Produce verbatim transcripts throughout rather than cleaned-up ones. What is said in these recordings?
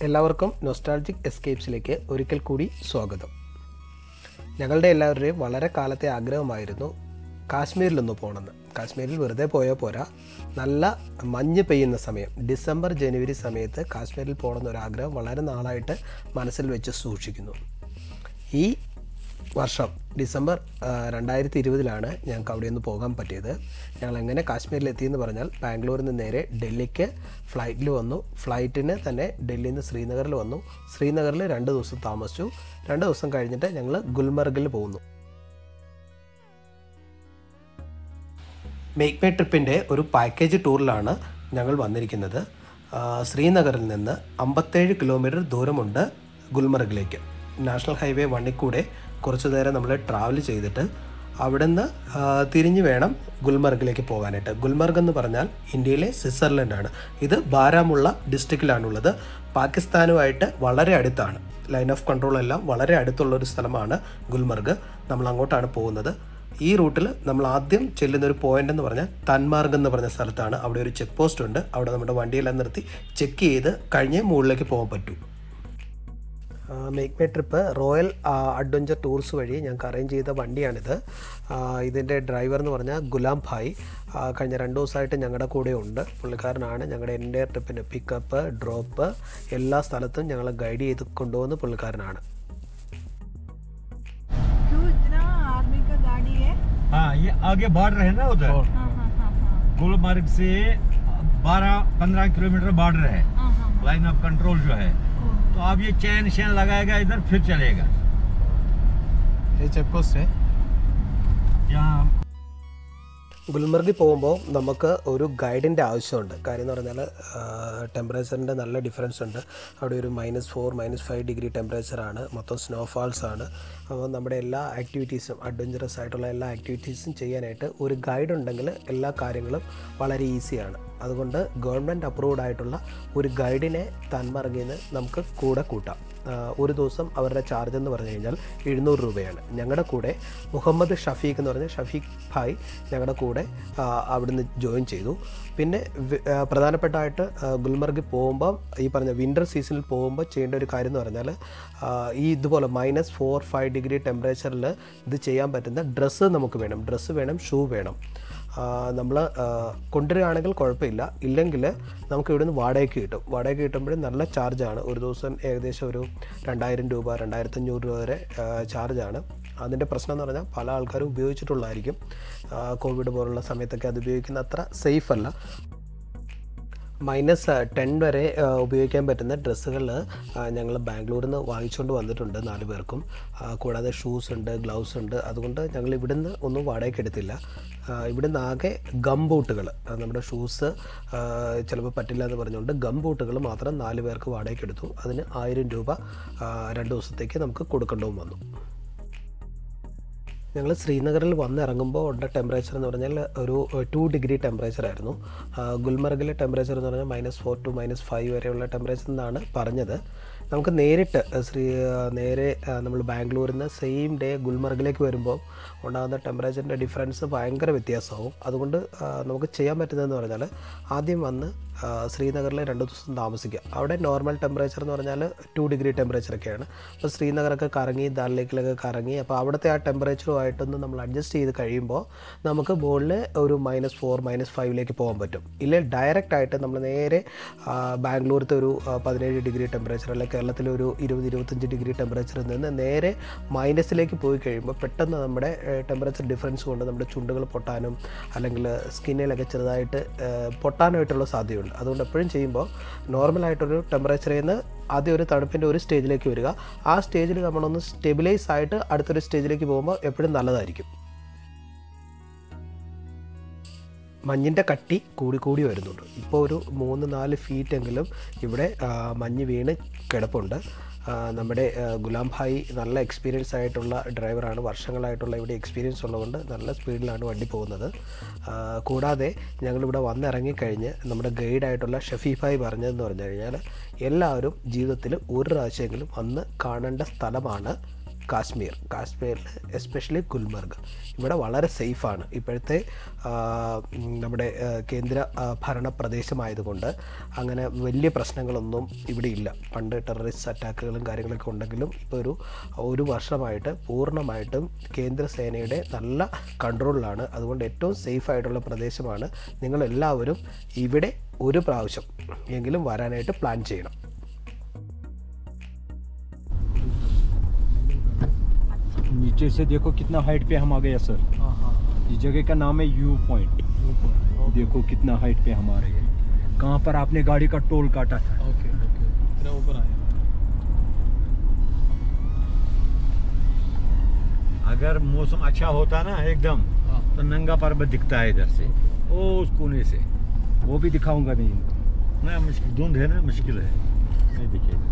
എല്ലാവർക്കും നൊസ്റ്റാൾജിക് എസ്കേപ്സിലേക്ക് ഒരിക്കൽ കൂടി സ്വാഗതം. ഞങ്ങളുടെ എല്ലാവരുടെയും വളരെ കാലത്തെ ആഗ്രഹമായിരുന്നു കാശ്മീരിലൊന്ന് പോകണമെന്ന്. കാശ്മീരിൽ വെറുതെ പോയാൽ പോരാ, നല്ല മഞ്ഞ് പെയ്യുന്ന സമയം ഡിസംബർ ജനുവരി സമയത്ത് കാശ്മീരിൽ പോകണമെന്നൊരാഗ്രഹം വളരെ നാളായിട്ട് മനസ്സിൽ വെച്ച് സൂക്ഷിക്കുന്നു. ഈ വർഷം ഡിസംബർ രണ്ടായിരത്തി ഇരുപതിലാണ് ഞങ്ങൾക്ക് അവിടെ ഒന്ന് പോകാൻ പറ്റിയത്. ഞങ്ങൾ എങ്ങനെ കാശ്മീരിലെത്തിയെന്ന് പറഞ്ഞാൽ ബാംഗ്ലൂരിൽ നിന്ന് നേരെ ഡൽഹിക്ക് ഫ്ലൈറ്റിൽ വന്നു. ഫ്ലൈറ്റിന് തന്നെ ഡൽഹിയിൽ നിന്ന് ശ്രീനഗറിൽ വന്നു. ശ്രീനഗറിൽ രണ്ട് ദിവസം താമസിച്ചു. രണ്ട് ദിവസം കഴിഞ്ഞിട്ട് ഞങ്ങൾ ഗുൽമർഗിൽ പോകുന്നു. മേക്ക് മൈ ട്രിപ്പിൻ്റെ ഒരു പാക്കേജ് ടൂറിലാണ് ഞങ്ങൾ വന്നിരിക്കുന്നത്. ശ്രീനഗറിൽ നിന്ന് അമ്പത്തേഴ് കിലോമീറ്റർ ദൂരമുണ്ട് ഗുൽമർഗിലേക്ക്. നാഷണൽ ഹൈവേ വണ്ണിൽ കൂടെ കുറച്ച് നേരം നമ്മൾ ട്രാവൽ ചെയ്തിട്ട് അവിടെ നിന്ന് തിരിഞ്ഞ് വേണം ഗുൽമർഗിലേക്ക് പോകാനായിട്ട്. ഗുൽമർഗ് എന്ന് പറഞ്ഞാൽ ഇന്ത്യയിലെ സ്വിറ്റ്സർലൻഡാണ്. ഇത് ബാരാമുള്ള ഡിസ്ട്രിക്റ്റിലാണുള്ളത്. പാകിസ്ഥാനുമായിട്ട് വളരെ അടുത്താണ്. ലൈൻ ഓഫ് കൺട്രോൾ എല്ലാം വളരെ അടുത്തുള്ളൊരു സ്ഥലമാണ് ഗുൽമർഗ്. നമ്മൾ അങ്ങോട്ടാണ് പോകുന്നത്. ഈ റൂട്ടിൽ നമ്മൾ ആദ്യം ചെല്ലുന്നൊരു പോയിൻ്റ് എന്ന് പറഞ്ഞാൽ തൻമാർഗ് എന്ന് പറഞ്ഞ സ്ഥലത്താണ്. അവിടെ ഒരു ചെക്ക് പോസ്റ്റ് ഉണ്ട്. അവിടെ നമ്മുടെ വണ്ടിയെല്ലാം നിർത്തി ചെക്ക് ചെയ്ത് കഴിഞ്ഞ് മുകളിലേക്ക് പോകാൻ പറ്റും. Make my trip royal adventure tours വഴി ഞങ്ങൾക്ക് അറേഞ്ച് ചെയ്ത വണ്ടിയാണിത്. ഇതിൻ്റെ ഡ്രൈവർ എന്ന് പറഞ്ഞാൽ ഗുലാം ഭായ് കഴിഞ്ഞ രണ്ട് ദിവസമായിട്ട് ഞങ്ങളുടെ കൂടെ ഉണ്ട്. പുള്ളിക്കാരനാണ് ഞങ്ങളുടെ എൻ്റെ ട്രിപ്പിന് പിക്കപ്പ് ഡ്രോപ്പ് എല്ലാ സ്ഥലത്തും ഞങ്ങളെ ഗൈഡ് ചെയ്ത് കൊണ്ടുപോകുന്ന പുള്ളിക്കാരനാണ്. हाँ, ये आगे बॉर्डर है ना उधर, गुलमर्ग से बारह पंद्रह किलोमीटर बॉर्डर है, लाइन ऑफ कंट्रोल जो है. तो अब ये चैन शैन लगाएगा इधर, फिर चलेगा. ये चेक पोस्ट है. यहाँ ഗുൽമർഗിൽ പോകുമ്പോൾ നമുക്ക് ഒരു ഗൈഡിൻ്റെ ആവശ്യമുണ്ട്. കാര്യം എന്ന് പറഞ്ഞാൽ ടെമ്പറേച്ചറിൻ്റെ നല്ല ഡിഫറൻസ് ഉണ്ട്. അവിടെ ഒരു minus four minus five degree ടെമ്പറേച്ചറാണ്. മൊത്തം സ്നോഫാൾസ് ആണ്. അപ്പോൾ നമ്മുടെ എല്ലാ ആക്ടിവിറ്റീസും അഡ്വഞ്ചറസ് ആയിട്ടുള്ള എല്ലാ ആക്ടിവിറ്റീസും ചെയ്യാനായിട്ട് ഒരു ഗൈഡ് ഉണ്ടെങ്കിൽ എല്ലാ കാര്യങ്ങളും വളരെ ഈസിയാണ്. അതുകൊണ്ട് ഗവൺമെൻറ് അപ്രൂവ്ഡ് ആയിട്ടുള്ള ഒരു ഗൈഡിനെ തൻമാർഗിൽ നിന്ന് നമുക്ക് കൂടെ കൂട്ടാം. ഒരു ദിവസം അവരുടെ ചാർജ് എന്ന് പറഞ്ഞു കഴിഞ്ഞാൽ എഴുന്നൂറ് രൂപയാണ്. ഞങ്ങളുടെ കൂടെ മുഹമ്മദ് ഷഫീഖ് എന്ന് പറഞ്ഞ ഷഫീഖ് ഭായ് ഞങ്ങളുടെ കൂടെ അവിടുന്ന് ജോയിൻ ചെയ്തു. പിന്നെ പ്രധാനപ്പെട്ടായിട്ട് ഗുൽമർഗിൽ പോകുമ്പോൾ ഈ പറഞ്ഞ വിൻ്റർ സീസണിൽ പോകുമ്പോൾ ചെയ്യേണ്ട ഒരു കാര്യം എന്ന് പറഞ്ഞാൽ ഈ ഇതുപോലെ മൈനസ് ഫോർ ഫൈവ് ഡിഗ്രി ടെമ്പറേച്ചറിൽ ഇത് ചെയ്യാൻ പറ്റുന്ന ഡ്രസ്സ് നമുക്ക് വേണം. ഡ്രസ്സ് വേണം, ഷൂ വേണം. നമ്മൾ കൊണ്ടുവരികയാണെങ്കിൽ കുഴപ്പമില്ല. ഇല്ലെങ്കിൽ നമുക്ക് ഇവിടുന്ന് വാടകയ്ക്ക് കിട്ടും. വാടകയ്ക്ക് കിട്ടുമ്പോഴും നല്ല ചാർജാണ്. ഒരു ദിവസം ഏകദേശം ഒരു രണ്ടായിരം രൂപ രണ്ടായിരത്തഞ്ഞൂറ് രൂപ വരെ ചാർജാണ്. അതിൻ്റെ പ്രശ്നം എന്ന് പറഞ്ഞാൽ പല ആൾക്കാരും ഉപയോഗിച്ചിട്ടുള്ളതായിരിക്കും. കോവിഡ് പോലുള്ള സമയത്തൊക്കെ അത് ഉപയോഗിക്കുന്ന അത്ര സേഫ് അല്ല. മൈനസ് ടെൻ വരെ ഉപയോഗിക്കാൻ പറ്റുന്ന ഡ്രസ്സുകൾ ഞങ്ങൾ ബാംഗ്ലൂരിൽ നിന്ന് വാങ്ങിച്ചുകൊണ്ട് വന്നിട്ടുണ്ട് നാല് പേർക്കും. കൂടാതെ ഷൂസ് ഉണ്ട്, ഗ്ലൗസ് ഉണ്ട്. അതുകൊണ്ട് ഞങ്ങൾ ഇവിടുന്ന് ഒന്നും വാടകയ്ക്ക് എടുത്തില്ല. ഇവിടുന്ന് ആകെ ഗം ബൂട്ടുകൾ, നമ്മുടെ ഷൂസ് ചിലപ്പോൾ പറ്റില്ല എന്ന് പറഞ്ഞുകൊണ്ട് ഗം ബൂട്ടുകൾ മാത്രം നാല് പേർക്ക് വാടകയ്ക്ക് എടുത്തു. അതിന് ആയിരം രൂപ രണ്ട് ദിവസത്തേക്ക് നമുക്ക് കൊടുക്കേണ്ടതും വന്നു. ഞങ്ങൾ ശ്രീനഗറിൽ വന്നിറങ്ങുമ്പോൾ ഉള്ള ടെമ്പറേച്ചർ എന്ന് പറഞ്ഞാൽ ഒരു ടു ഡിഗ്രി ടെമ്പറേച്ചർ ആയിരുന്നു. ഗുൽമർഗിലെ ടെമ്പറേച്ചർ എന്ന് പറഞ്ഞാൽ minus four to minus five വരെയുള്ള ടെമ്പറേച്ചർ എന്നാണ് പറഞ്ഞത്. നമുക്ക് നേരിട്ട് ശ്രീ നേരെ നമ്മൾ ബാംഗ്ലൂരിൽ നിന്ന് സെയിം ഡേ ഗുൽമർഗിലേക്ക് വരുമ്പോൾ ഉണ്ടാകുന്ന ടെമ്പറേച്ചറിൻ്റെ ഡിഫറൻസ് ഭയങ്കര വ്യത്യാസമാവും. അതുകൊണ്ട് നമുക്ക് ചെയ്യാൻ പറ്റുന്നതെന്ന് പറഞ്ഞാൽ ആദ്യം വന്ന് ശ്രീനഗറിൽ രണ്ട് ദിവസം താമസിക്കുക. അവിടെ നോർമൽ ടെമ്പറേച്ചർ എന്ന് പറഞ്ഞാൽ ടു ഡിഗ്രി ടെമ്പറേച്ചറൊക്കെയാണ്. അപ്പോൾ ശ്രീനഗറൊക്കെ കറങ്ങി ദാൽ ലേക്കിലൊക്കെ കറങ്ങി അപ്പോൾ അവിടുത്തെ ആ ടെമ്പറേച്ചറുമായിട്ടൊന്ന് നമ്മൾ അഡ്ജസ്റ്റ് ചെയ്ത് കഴിയുമ്പോൾ നമുക്ക് മുകളിൽ ഒരു മൈനസ് ഫോർ മൈനസ് ഫൈവിലേക്ക് പോകാൻ പറ്റും. ഇല്ലെങ്കിൽ ഡയറക്റ്റായിട്ട് നമ്മൾ നേരെ ബാംഗ്ലൂരത്തെ ഒരു പതിനേഴ് ഡിഗ്രി ടെമ്പറേച്ചർ അല്ലെങ്കിൽ കേരളത്തിലെ ഒരു ഇരുപത് ഇരുപത്തഞ്ച് ഡിഗ്രി ടെമ്പറേച്ചറിൽ നിന്ന് നേരെ മൈനസിലേക്ക് പോയി കഴിയുമ്പോൾ പെട്ടെന്ന് നമ്മുടെ ടെമ്പറേച്ചർ ഡിഫറൻസ് കൊണ്ട് നമ്മുടെ ചുണ്ടുകൾ പൊട്ടാനും അല്ലെങ്കിൽ സ്കിന്നിലൊക്കെ ചെറുതായിട്ട് പൊട്ടാനായിട്ടുള്ള സാധ്യതയുണ്ട്. അതുകൊണ്ട് എപ്പോഴും ചെയ്യുമ്പോൾ നോർമലായിട്ടൊരു ടെമ്പറേച്ചറിൽ നിന്ന് ആദ്യം ഒരു തണുപ്പിൻ്റെ ഒരു സ്റ്റേജിലേക്ക് വരിക. ആ സ്റ്റേജിൽ നമ്മളൊന്ന് സ്റ്റെബിലൈസ് ആയിട്ട് അടുത്തൊരു സ്റ്റേജിലേക്ക് പോകുമ്പോൾ എപ്പോഴും നല്ലതായിരിക്കും. മഞ്ഞിൻ്റെ കട്ടി കൂടി കൂടി വരുന്നുണ്ട്. ഇപ്പോൾ ഒരു മൂന്ന് നാല് ഫീറ്റെങ്കിലും ഇവിടെ മഞ്ഞ് വീണ് കിടപ്പുണ്ട്. നമ്മുടെ ഗുലാം ഭായ് നല്ല എക്സ്പീരിയൻസ് ആയിട്ടുള്ള ഡ്രൈവറാണ്. വർഷങ്ങളായിട്ടുള്ള ഇവിടെ എക്സ്പീരിയൻസ് ഉള്ളതുകൊണ്ട് നല്ല സ്പീഡിലാണ് വണ്ടി പോകുന്നത്. കൂടാതെ ഞങ്ങളിവിടെ വന്നിറങ്ങിക്കഴിഞ്ഞ് നമ്മുടെ ഗൈഡായിട്ടുള്ള ഷഫീഖ് ഭായ് പറഞ്ഞതെന്ന് പറഞ്ഞു കഴിഞ്ഞാൽ എല്ലാവരും ജീവിതത്തിൽ ഒരു പ്രാവശ്യമെങ്കിലും വന്ന് കാണേണ്ട സ്ഥലമാണ് കാശ്മീർ. കാശ്മീരിൽ എസ്പെഷ്യലി ഗുൽമർഗ് ഇവിടെ വളരെ സേഫാണ്. ഇപ്പോഴത്തെ നമ്മുടെ കേന്ദ്ര ഭരണ പ്രദേശമായതുകൊണ്ട് അങ്ങനെ വലിയ പ്രശ്നങ്ങളൊന്നും ഇവിടെ ഇല്ല. പണ്ട് ടെററിസ്റ്റ് അറ്റാക്കുകളും കാര്യങ്ങളൊക്കെ ഉണ്ടെങ്കിലും ഇപ്പോൾ ഒരു ഒരു വർഷമായിട്ട് പൂർണ്ണമായിട്ടും കേന്ദ്ര സേനയുടെ നല്ല കൺട്രോളിലാണ്. അതുകൊണ്ട് ഏറ്റവും സേഫായിട്ടുള്ള പ്രദേശമാണ്. നിങ്ങളെല്ലാവരും ഇവിടെ ഒരു പ്രാവശ്യം എങ്കിലും വരാനായിട്ട് പ്ലാൻ ചെയ്യണം. नीचे से देखो कितना हाइट पे हम आ गए सर. इस जगह का नाम है यू पॉइंट. देखो कितना हाइट पे हम आ रहे हैं. कहाँ पर आपने गाड़ी का टोल काटा था. ओके ओके इतना ऊपर आया. अगर मौसम अच्छा होता ना एकदम तो नंगा पर्वत दिखता है इधर से. ओ उस कोने से वो भी दिखाऊंगा मैं इनको. ना मुश्किल धुंध है ना, मुश्किल है. नहीं दिखेगा.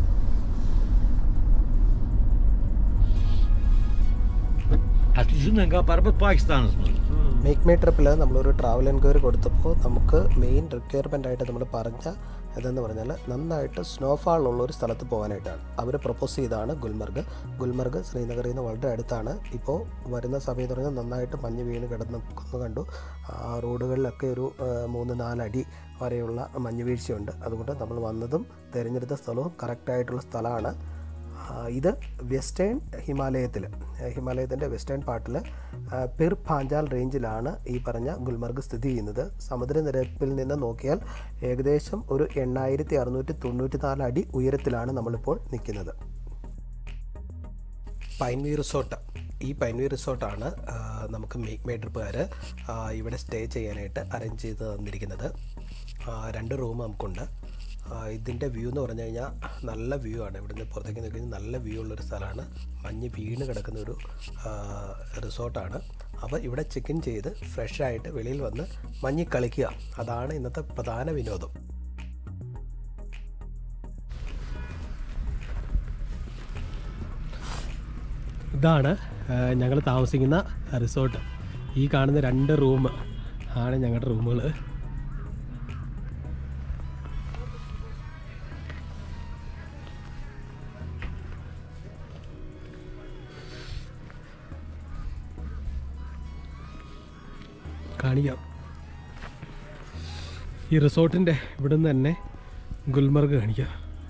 असली नंगा पर्वत पाकिस्तान में. മേക്ക് മൈ ട്രിപ്പിൽ നമ്മളൊരു ട്രാവൽ എൻക്വയറി കൊടുത്തപ്പോൾ നമുക്ക് മെയിൻ റിക്വയർമെൻ്റ് ആയിട്ട് നമ്മൾ പറഞ്ഞ ഇതെന്ന് പറഞ്ഞാൽ നന്നായിട്ട് സ്നോഫാൾ ഉള്ള ഒരു സ്ഥലത്ത് പോകാനായിട്ടാണ്. അവർ പ്രപ്പോസ് ചെയ്താണ് ഗുൽമർഗ്. ഗുൽമർഗ് ശ്രീനഗറിൽ നിന്ന് വളരെ അടുത്താണ്. ഇപ്പോൾ വരുന്ന സമയത്ത് പറഞ്ഞാൽ നന്നായിട്ട് മഞ്ഞ് വീണ് കിടന്ന് കണ്ടു. റോഡുകളിലൊക്കെ ഒരു മൂന്ന് നാലടി വരെയുള്ള മഞ്ഞ് വീഴ്ചയുണ്ട്. അതുകൊണ്ട് നമ്മൾ വന്നതും തിരഞ്ഞെടുത്ത സ്ഥലവും കറക്റ്റായിട്ടുള്ള സ്ഥലമാണ്. ഇത് വെസ്റ്റേൺ ഹിമാലയത്തിൽ ഹിമാലയത്തിൻ്റെ വെസ്റ്റേൺ പാർട്ടിൽ പിർ പാഞ്ചാൽ റേഞ്ചിലാണ് ഈ പറഞ്ഞ ഗുൽമർഗ് സ്ഥിതി ചെയ്യുന്നത്. സമുദ്രനിരപ്പിൽ നിന്ന് നോക്കിയാൽ ഏകദേശം ഒരു എണ്ണായിരത്തി അറുന്നൂറ്റി തൊണ്ണൂറ്റി നാല് അടി ഉയരത്തിലാണ് നമ്മളിപ്പോൾ നിൽക്കുന്നത്. Pine View resort. ഈ പൈൻവ്യൂ റിസോർട്ടാണ് നമുക്ക് മേക്ക് മൈ ട്രിപ്പുകാർ ഇവിടെ സ്റ്റേ ചെയ്യാനായിട്ട് അറേഞ്ച് ചെയ്ത് തന്നിരിക്കുന്നത്. രണ്ട് റൂം നമുക്കുണ്ട്. ഇതിൻ്റെ വ്യൂ എന്ന് പറഞ്ഞു കഴിഞ്ഞാൽ നല്ല വ്യൂ ആണ്. ഇവിടുന്ന് പുറത്തേക്ക് നോക്കി കഴിഞ്ഞാൽ നല്ല വ്യൂ ഉള്ളൊരു സ്ഥലമാണ്. മഞ്ഞ് വീണ് കിടക്കുന്ന ഒരു റിസോർട്ടാണ്. അപ്പോൾ ഇവിടെ ചെക്ക് ഇൻ ചെയ്ത് ഫ്രഷായിട്ട് വെളിയിൽ വന്ന് മഞ്ഞ് കളിക്കുക, അതാണ് ഇന്നത്തെ പ്രധാന വിനോദം. ഇതാണ് ഞങ്ങൾ താമസിക്കുന്ന റിസോർട്ട്. ഈ കാണുന്ന രണ്ട് റൂം ആണ് ഞങ്ങളുടെ റൂമുകൾ. കാണിക്കാം. ഈ റിസോർട്ടിൻ്റെ ഇവിടെ നിന്ന് തന്നെ ഗുൽമർഗ് കാണിക്കാം.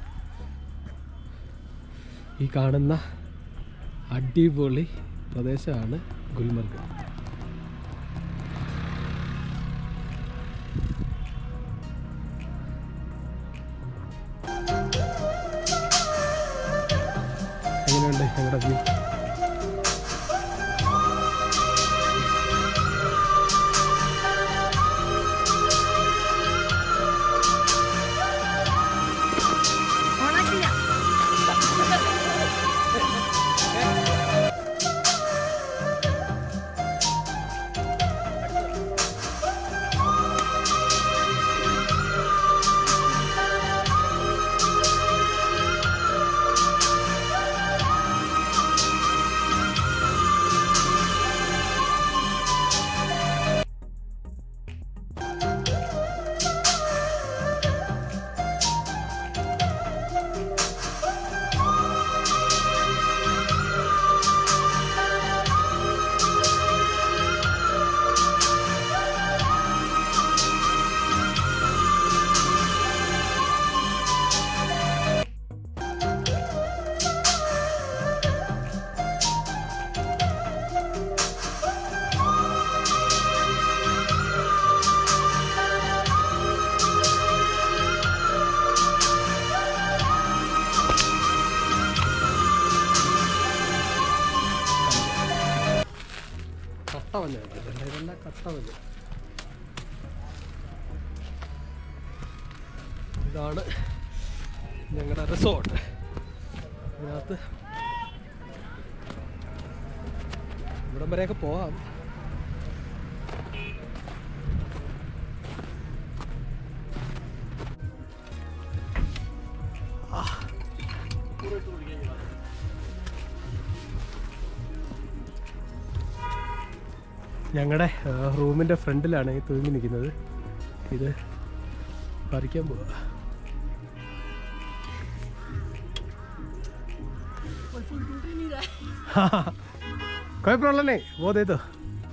ഈ കാണുന്ന അടിപൊളി പ്രദേശമാണ് ഗുൽമർഗ്. എങ്ങനെയുണ്ട് ഞങ്ങളുടെ വ്യൂ? ഇതെല്ലാം കട്ടമഞ്ഞ. ഇതാണ് ഞങ്ങളുടെ റിസോർട്ട്. ഇതിനകത്ത് ഇവിടം വരെയൊക്കെ പോവാം. ഞങ്ങളുടെ റൂമിൻ്റെ ഫ്രണ്ടിലാണ് ഈ തൂങ്ങി നിൽക്കുന്നത്. ഇത് പറിക്കാൻ പോവുക. Por fin, tú te miras. कोई प्रॉब्लम नहीं, वो दे दो।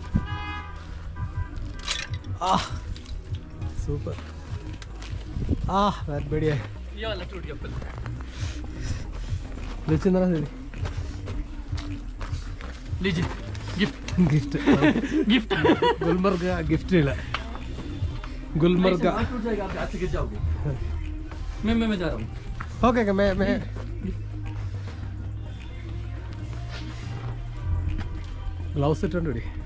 आह सुपर, आह बहुत बढ़िया है। ये वाला टूट गया पहले। लीजिए ना दीदी, लीजिए गिफ्ट गिफ्ट गिफ्ट। गुलमर्ग का गिफ्ट मिला, गुलमर्ग का। टूट जाएगा, आप हाथ से गिर जाओगे। मैं मैं मैं जा रहा हूँ। ओके okay, मैं मैं ഗ്ലൗസ് ഇട്ടുണ്ട്.